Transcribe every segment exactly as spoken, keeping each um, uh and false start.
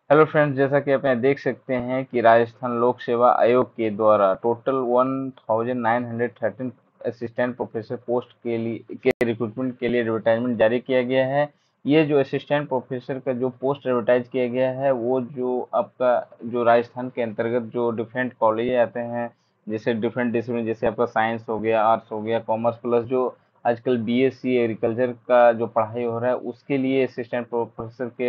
Hello friends, जैसा कि आप यहाँ देख सकते हैं कि राजस्थान लोक सेवा आयोग के द्वारा total one thousand nine hundred thirteen assistant professor post के लिए के रिक्रूटमेंट के लिए एडवर्टाइजमेंट जारी किया गया है। ये जो असिस्टेंट प्रोफेसर का जो पोस्ट एडवर्टाइज किया गया है वो जो आपका जो राजस्थान के अंतर्गत जो डिफरेंट कॉलेज आते हैं, जैसे डिफरेंट डिसिप्लिन, जैसे आपका साइंस हो गया, आर्ट्स हो गया, कॉमर्स, प्लस जो आजकल बीएससी एग्रीकल्चर का जो पढ़ाई हो रहा है उसके लिए असिस्टेंट प्रोफेसर के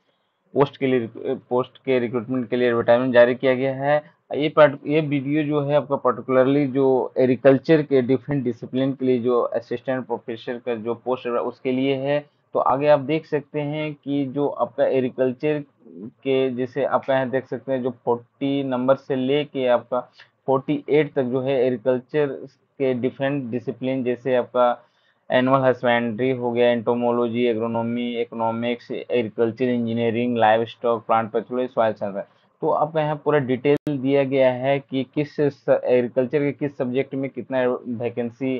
पोस्ट के लिए पोस्ट के रिक्रूटमेंट के लिए एडवर्टाइजमेंट जारी किया गया है। ये पार्ट ये वीडियो जो है आपका पर्टिकुलरली जो एग्रीकल्चर के डिफरेंट डिसिप्लिन के लिए जो असिस्टेंट प्रोफेसर का जो पोस्ट है उसके लिए है। तो आगे आप देख सकते हैं कि जो आपका एग्रीकल्चर के जैसे आपका यहाँ देख सकते हैं जो फोर्टी नंबर से लेके आपका फोर्टी एट तक जो है एग्रीकल्चर के डिफरेंट डिसिप्लिन, जैसे आपका एनिमल हस्बेंड्री हो गया, entomology, agronomy, economics, agriculture engineering, livestock, plant pathology, soil science. तो आपका यहाँ पूरा डिटेल दिया गया है कि किस एग्रीकल्चर के किस सब्जेक्ट में कितना वैकेंसी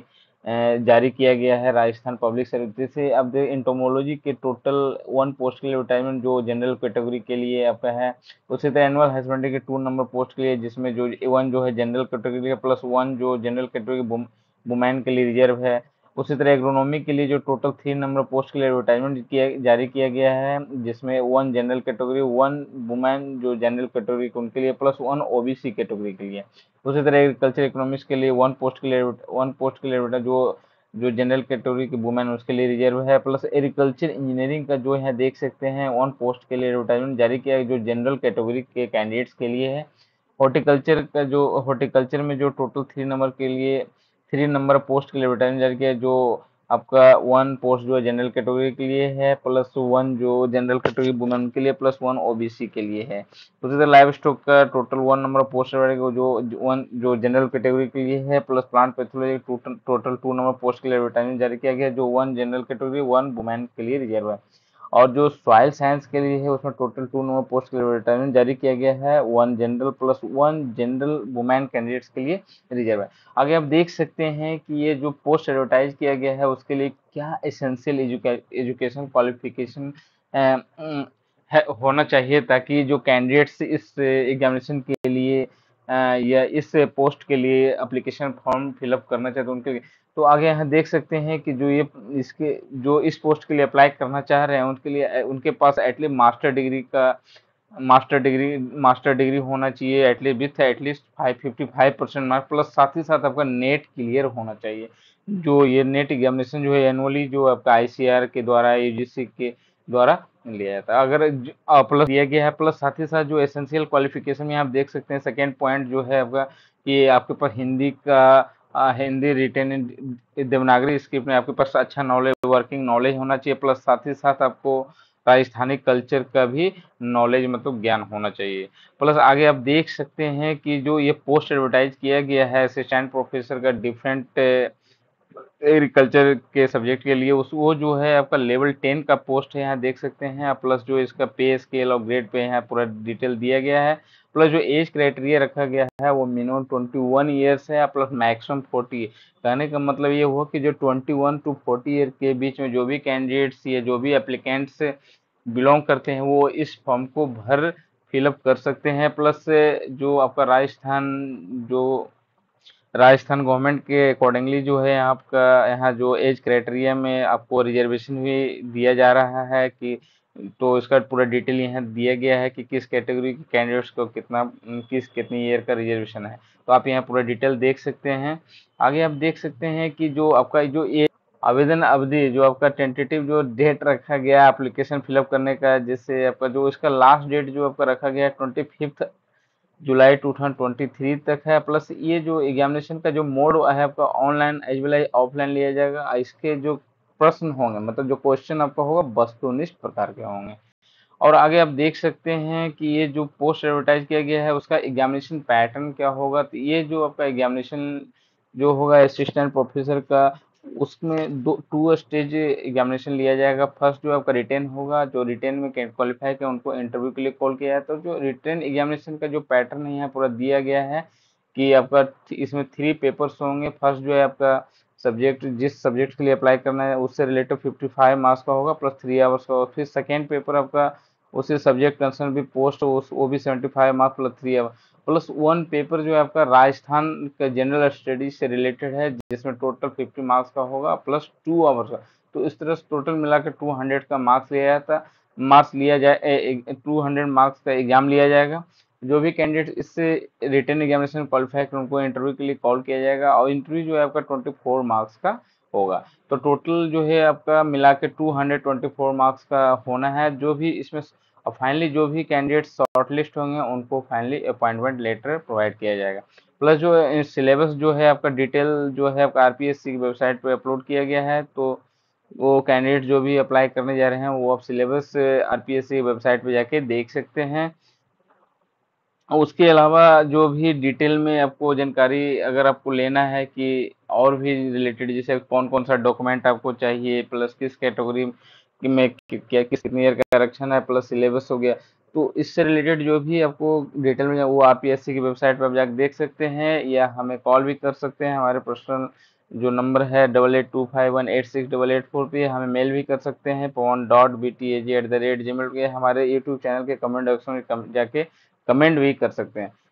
जारी किया गया है राजस्थान पब्लिक सर्विस से। अब एंटोमोलॉजी के टोटल वन पोस्ट के लिए रिटायरमेंट जो जनरल कैटेगरी के लिए आपका है। उसी तरह एनुअल हस्बेंड्री के टू नंबर पोस्ट के लिए, जिसमें जो वन जो है जनरल कैटेगरी का प्लस वन जो जनरल कैटेगरी वुमेन के लिए रिजर्व है। उसी तरह एग्रोनॉमी के लिए जो टोटल थ्री नंबर पोस्ट के लिए एडवर्टाइजमेंट किया जारी किया गया है, जिसमें one general category, one women जो जनरल कैटेगरी के उनके लिए, प्लस वन ओबीसी कैटेगरी के लिए। उसी तरह एग्रीकल्चर इकोनॉमिक्स के लिए वन पोस्ट के लिए वन पोस्ट के लिए एडवर्टाइज जो जो जनरल कैटेगरी के वुमेन उसके लिए रिजर्व है। प्लस एग्रीकल्चर इंजीनियरिंग का जो है देख सकते हैं वन पोस्ट के लिए एडवर्टाइजमेंट जारी किया है जो जनरल कैटेगरी के कैंडिडेट्स के लिए है। हॉर्टिकल्चर का जो हॉर्टिकल्चर में जो टोटल थ्री नंबर के लिए थ्री नंबर पोस्ट के लिए एडवर्टाइजमेंट जारी किया है, जो आपका वन पोस्ट जो है जनरल कैटेगरी के लिए है, प्लस वन जो जनरल कैटेगरी वुमेन के लिए, प्लस वन ओबीसी के लिए है। उसी तरह लाइव स्टॉक का टोटल वन नंबर पोस्ट जो वन जो जनरल कैटेगरी के लिए है, plus plant pathology total two number post के लिए एडवर्टाइजमेंट जारी किया गया जो one general category, one women के लिए रिजर्व है। और जो सॉइल साइंस के लिए है उसमें टोटल टू नंबर पोस्ट के लिए एडवर्टाइजमेंट जारी किया गया है, one general plus one general women candidates के लिए रिजर्व है। आगे आप देख सकते हैं कि ये जो पोस्ट एडवर्टाइज किया गया है उसके लिए क्या एसेंशियल एजुकेशन क्वालिफिकेशन है होना चाहिए, ताकि जो कैंडिडेट्स इस एग्जामिनेशन के लिए अ, या इस पोस्ट के लिए एप्लीकेशन फॉर्म फिलअप करना चाहते हैं उनके लिए। तो आगे यहाँ देख सकते हैं कि जो ये इसके जो इस पोस्ट के लिए अप्लाई करना चाह रहे हैं उनके लिए उनके पास एटलीस्ट मास्टर डिग्री का मास्टर डिग्री मास्टर डिग्री होना चाहिए, at least with at least five fifty five percent mark, plus साथ ही साथ आपका नेट क्लियर होना चाहिए। जो ये नेट एग्जामिनेशन जो है एनुअली जो आपका आईसीआर के द्वारा, यूजीसी के द्वारा लिया जाता है। अगर प्लस दिया गया है, प्लस साथ ही साथ जो एसेंशियल क्वालिफिकेशन में आप देख सकते हैं सेकेंड पॉइंट जो है आपका कि आपके पास हिंदी का आ, हिंदी रिटेन देवनागरी स्क्रिप्ट में आपके पास अच्छा नॉलेज, वर्किंग नॉलेज होना चाहिए, प्लस साथ ही साथ आपको राजस्थानी कल्चर का भी नॉलेज मतलब ज्ञान होना चाहिए। प्लस आगे आप देख सकते हैं कि जो ये पोस्ट एडवर्टाइज किया गया है असिस्टेंट प्रोफेसर का डिफरेंट एग्रीकल्चर के सब्जेक्ट के लिए, उस वो जो है आपका लेवल टेन का पोस्ट है, यहाँ देख सकते हैं। प्लस जो इसका पे स्केल और ग्रेड पे यहाँ पूरा डिटेल दिया गया है। प्लस जो एज क्राइटेरिया रखा गया है वो मिनिमम ट्वेंटी वन ईयर्स है, प्लस मैक्सिमम फोर्टी। कहने का मतलब ये हुआ कि जो twenty one to forty year के बीच में जो भी कैंडिडेट्स या जो भी एप्लीकेंट्स बिलोंग करते हैं वो इस फॉर्म को भर फिलअप कर सकते हैं। प्लस जो आपका राजस्थान जो राजस्थान गवर्नमेंट के अकॉर्डिंगली जो है आपका यहाँ जो एज क्राइटेरिया में आपको रिजर्वेशन भी दिया जा रहा है कि, तो इसका पूरा डिटेल यहाँ दिया गया है कि किस कैटेगरी के कैंडिडेट्स को कितना किस कितनी ईयर का रिजर्वेशन है। तो आप यहाँ पूरा डिटेल देख सकते हैं। आगे आप देख सकते हैं कि जो आपका जो ये आवेदन अवधि जो आपका टेंटेटिव जो डेट रखा गया एप्लीकेशन फिलअप करने का, जिससे आपका जो इसका लास्ट डेट जो आपका रखा गया है twenty fifth July two thousand twenty three तक है। प्लस ये जो एग्जामिनेशन का जो मोड है आपका online as well as offline लिया जाएगा। इसके जो प्रश्न होंगे मतलब जो क्वेश्चन आपका होगा वस्तुनिष्ठ प्रकार के होंगे। और आगे आप देख सकते हैं कि ये जो पोस्ट एडवर्टाइज किया गया है उसका एग्जामिनेशन पैटर्न क्या होगा। तो ये जो आपका एग्जामिनेशन जो होगा असिस्टेंट प्रोफेसर का, उसमें दो टू स्टेज एग्जामिनेशन लिया जाएगा। फर्स्ट जो आपका रिटेन होगा, जो रिटेन में क्वालिफाई किया उनको इंटरव्यू के लिए कॉल किया है। तो जो रिटेन एग्जामिनेशन का जो पैटर्न है यहाँ पूरा दिया गया है कि आपका इसमें थ्री पेपर्स होंगे। फर्स्ट जो है आपका सब्जेक्ट जिस सब्जेक्ट के लिए अप्लाई करना है उससे रिलेटेड फिफ्टी फाइव मार्क्स का होगा, प्लस थ्री आवर्स का होगा। फिर सेकेंड पेपर आपका उसे सब्जेक्ट कंसर्न भी पोस्ट वो भी seventy five marks plus three hour plus one paper जो है आपका राजस्थान का जनरल स्टडीज से रिलेटेड है, जिसमें टोटल फिफ्टी मार्क्स का होगा प्लस टू आवर्स का। तो इस तरह से टोटल मिला के टू हंड्रेड का मार्क्स लिया जाता मार्क्स लिया जाए टू हंड्रेड मार्क्स का एग्जाम लिया जाएगा। जो भी कैंडिडेट इससे रिटर्न एग्जामिनेशन क्वालिफाई कर उनको इंटरव्यू के लिए कॉल किया जाएगा, और इंटरव्यू जो है आपका ट्वेंटी फोर मार्क्स का होगा। तो टोटल जो है आपका मिला के two hundred twenty four marks का होना है। जो भी इसमें और फाइनली जो भी कैंडिडेट शॉर्टलिस्ट होंगे उनको फाइनली अपॉइंटमेंट लेटर प्रोवाइड किया जाएगा। प्लस जो सिलेबस जो है आपका डिटेल जो है आपका आरपीएससी की वेबसाइट पे अपलोड किया गया है, तो वो कैंडिडेट जो भी अप्लाई करने जा रहे हैं वो आप सिलेबस आरपीएससी की वेबसाइट पे जाके देख सकते हैं। उसके अलावा जो भी डिटेल में आपको जानकारी अगर आपको लेना है कि और भी रिलेटेड, जैसे कौन कौन सा डॉक्यूमेंट आपको चाहिए, प्लस किस कैटेगरी में क्या किस कितनी ईयर का आरक्षण है, प्लस सिलेबस हो गया, तो इससे रिलेटेड जो भी आपको डिटेल में वो आरपीएससी की वेबसाइट पर आप जाकर देख सकते हैं, या हमें कॉल भी कर सकते हैं। हमारे पर्सनल जो नंबर है double eight two five one eight six double eight four पे, हमें मेल भी कर सकते हैं Pawan dot B T A G at the rate G mail पे। हमारे यूट्यूब चैनल के कमेंट ऑप्शन में जाके कमेंट भी कर सकते हैं।